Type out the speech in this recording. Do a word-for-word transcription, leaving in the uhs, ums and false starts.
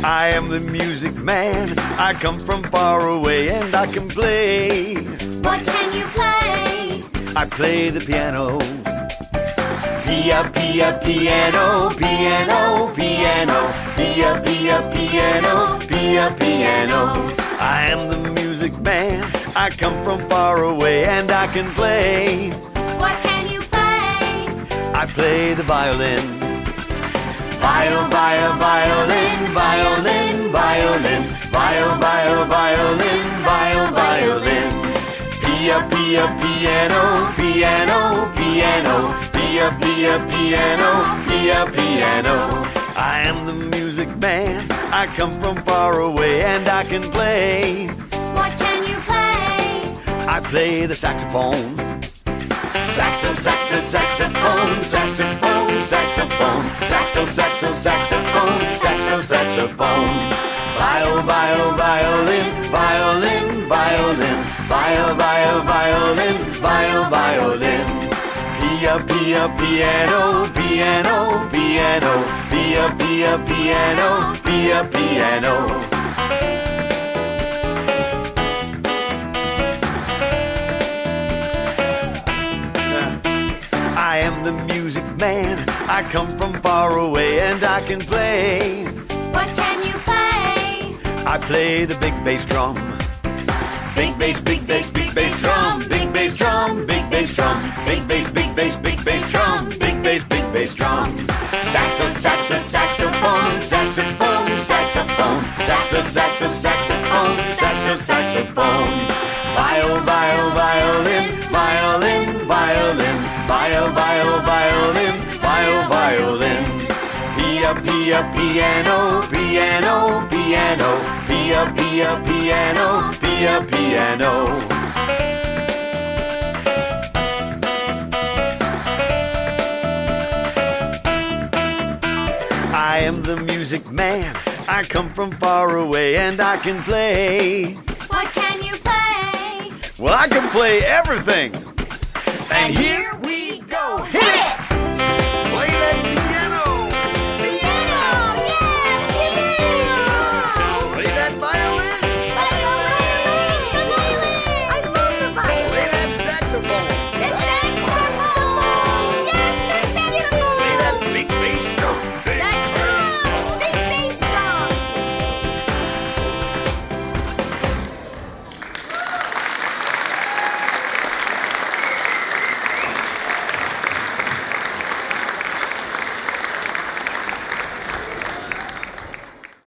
I am the music man. I come from far away and I can play. What can you play? I play the piano. Pia, pia, piano, piano, piano. Pia, pia, piano, pia, piano. I am the music man. I come from far away and I can play. What can you play? I play the violin. Viol, viol, violin, violin, violin. Viol, viol, violin, viol, violin. Pia, pia, piano, piano, piano. Pia, pia, piano, pia, piano. I am the music man. I come from far away and I can play. What can you play? I play the saxophone. Saxo, saxo, saxophone, saxophone, saxophone. Saxo, saxo, saxophone, saxo, saxophone. Viol, viol, violin, violin, violin. Viol, viol, violin, viol, violin. Pia, pia, piano, piano, piano. Pia, pia, piano, pia, piano. I am the music man. I come from far away and I can play. What can you play? I play the big bass drum. Big bass, big bass, big bass drum. Big bass drum, big bass drum. Big bass, big bass, big bass drum. Big bass, big bass drum. Saxo, saxo, saxophone, saxophone, saxophone. Saxo, saxo, saxophone, saxo, saxophone. Viol, viol, violin, violin, violin. Viol, viol, violin, viol, violin. Pia, pia, piano, piano, piano. Pia, pia, piano, pia, piano. I am the music man. I come from far away and I can play. What can you play? Well, I can play everything. And here